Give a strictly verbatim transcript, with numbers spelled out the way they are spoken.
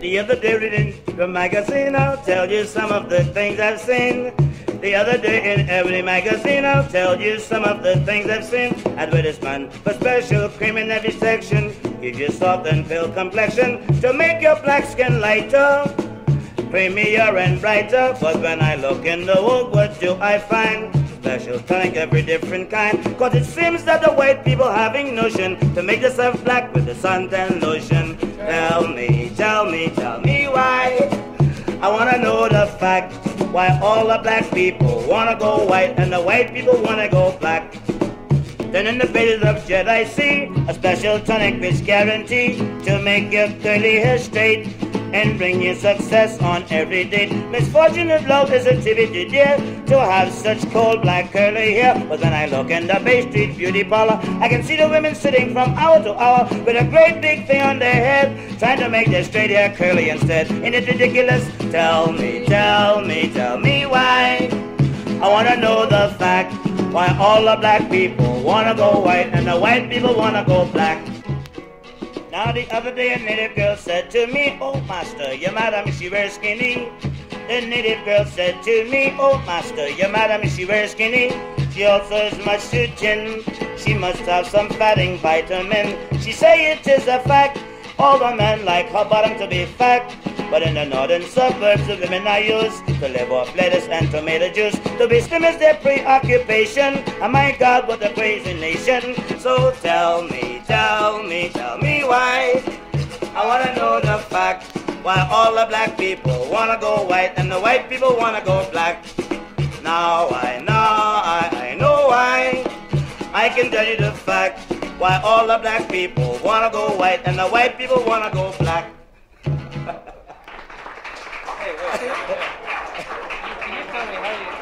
The other day reading the magazine, I'll tell you some of the things I've seen. The other day in every magazine, I'll tell you some of the things I've seen. Advertisement for special cream in every section. Give you soft and pale complexion to make your black skin lighter, creamier and brighter. But when I look in the world, what do I find? Special tonic, every different kind. Cause it seems that the white people having notion to make themselves black with the suntan lotion. Tell me, tell me, tell me why. I wanna know the fact. Why all the black people wanna go white and the white people wanna go black. Then in the pages of Jet I see a special tonic which guarantee to make your curly hair straight and bring you success on every date. Misfortune of love is a tribute, dear, to have such cold black curly hair. But when I look in the Bay Street beauty parlor, I can see the women sitting from hour to hour with a great big thing on their head, trying to make their straight hair curly instead. Ain't it ridiculous? Tell me, tell me, tell me why. I wanna know the fact. Why all the black people wanna go white and the white people wanna go black. Now the other day a native girl said to me, oh master, your madam she wears skinny. The native girl said to me, oh master, your madam she wears skinny. She also is much too thin. She must have some fatting vitamin. She say it is a fact. All the men like her bottom to be fat. But in the northern suburbs, the women are used to live off lettuce and tomato juice. To be slim is their preoccupation. And my God, what a crazy nation. So tell me, tell me, tell me why. I wanna know the fact. Why all the black people wanna go white and the white people wanna go black. Now I know, I, I know why. I can tell you the fact. Why all the black people wanna go white and the white people wanna go black. Hey, wait. Can you tell me how you...